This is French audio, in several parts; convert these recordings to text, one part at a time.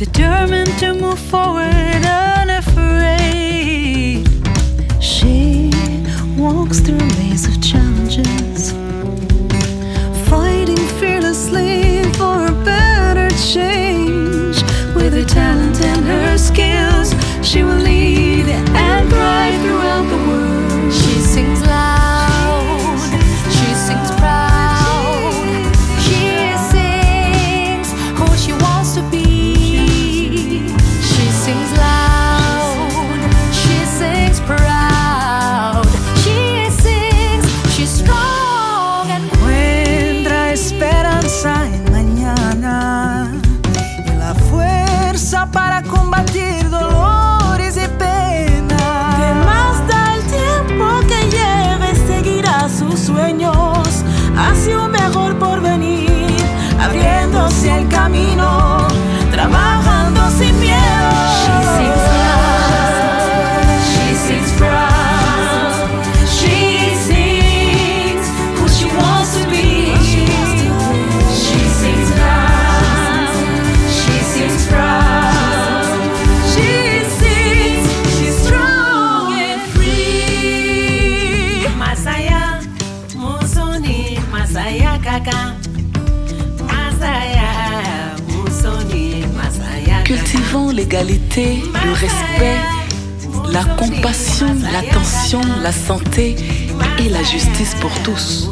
determined to move forward, unafraid. She walks through a maze of challenges, fighting fearlessly for a better change. With her talent and her skills, she will lead and thrive throughout the world. She sings loud, she sings proud, she sings who she wants to be. She sings loud, she sings proud, she sings, she's strong and Encuentra esperanza en mañana y la fuerza para combatir dolores y penas. Que más da el tiempo que lleve, seguirá sus sueños hacia un mejor porvenir, abriéndose el camino, trabajando sin miedo. she sings loud, she sings proud, she sings who she wants to be. She sings loud, she sings proud, she sings, she's strong and free. Masaya, Musoni, Masaya Kaka, Masaya, Musoni, Masaya Kaka. Cultivons l'égalité, le respect, la compassion, l'attention, la santé et la justice pour tous.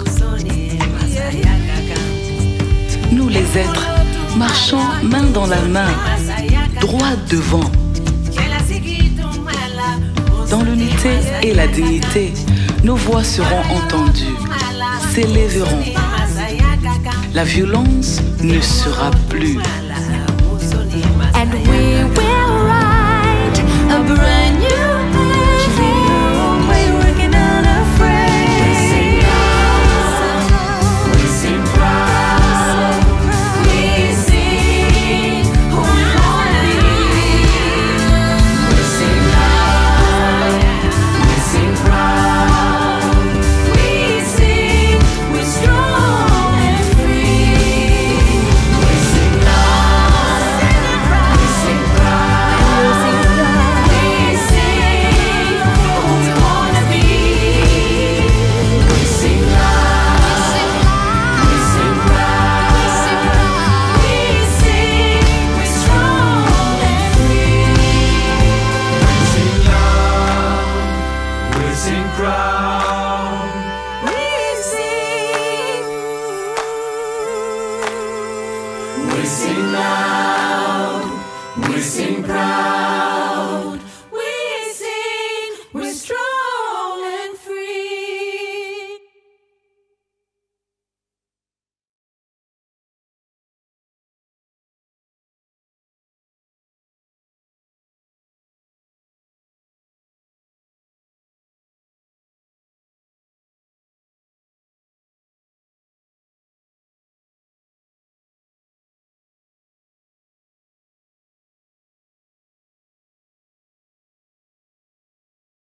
Nous les êtres, marchons main dans la main, droit devant, dans l'unité et la dignité. Nos voix seront entendues, s'élèveront. La violence ne sera plus. And we will write a brand new page. We're working unafraid. We sing loud, we sing proud, we sing who we wanna be. We sing loud, we sing proud, we sing, we're strong and free. We sing loud, we sing proud, we sing who we wanna be. We sing loud, we sing proud, we sing, we're strong and free. We sing loud, we sing proud. We sing, We sing loud, we sing proud.